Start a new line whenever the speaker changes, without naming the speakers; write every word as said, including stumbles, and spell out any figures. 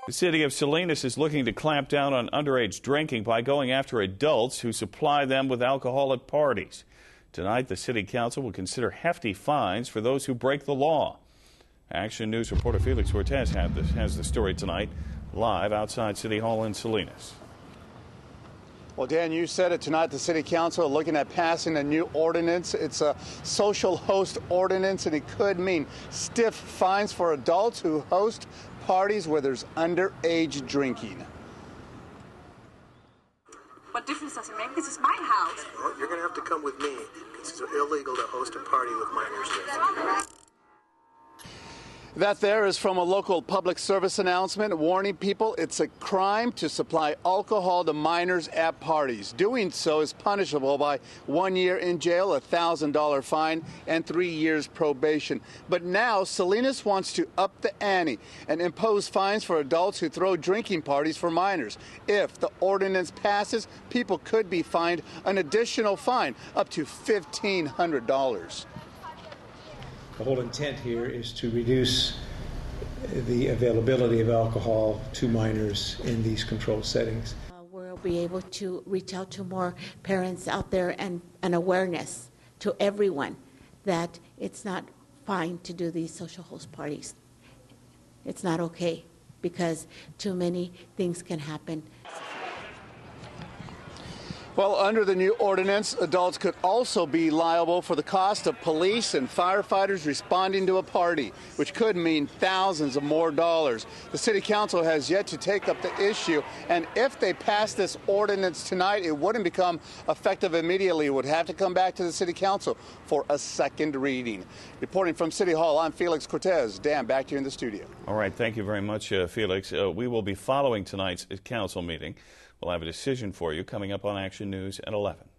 The city of Salinas is looking to clamp down on underage drinking by going after adults who supply them with alcohol at parties. Tonight, the city council will consider hefty fines for those who break the law. Action News reporter Felix Cortez has the story tonight, live outside City Hall in Salinas.
Well, Dan, you said it tonight. The city council are looking at passing a new ordinance. It's a social host ordinance, and it could mean stiff fines for adults who host parties where there's underage drinking.
What difference does it make? This is my house.
Well, you're going to have to come with me. It's illegal to host a party with minors there.
That there is from a local public service announcement warning people it's a crime to supply alcohol to minors at parties. Doing so is punishable by one year in jail, a one thousand dollar fine, and three years probation. But now Salinas wants to up the ante and impose fines for adults who throw drinking parties for minors. If the ordinance passes, people could be fined an additional fine up to fifteen hundred dollars.
The whole intent here is to reduce the availability of alcohol to minors in these controlled settings.
Uh, we'll be able to reach out to more parents out there and an awareness to everyone that it's not fine to do these social host parties. It's not okay because too many things can happen.
Well, under the new ordinance, adults could also be liable for the cost of police and firefighters responding to a party, which could mean thousands of more dollars. The city council has yet to take up the issue, and if they pass this ordinance tonight, it wouldn't become effective immediately. It would have to come back to the city council for a second reading. Reporting from City Hall, I'm Felix Cortez. Dan, back to you in the studio.
All right, thank you very much, uh, Felix. Uh, we will be following tonight's council meeting. We'll have a decision for you coming up on Action News at eleven.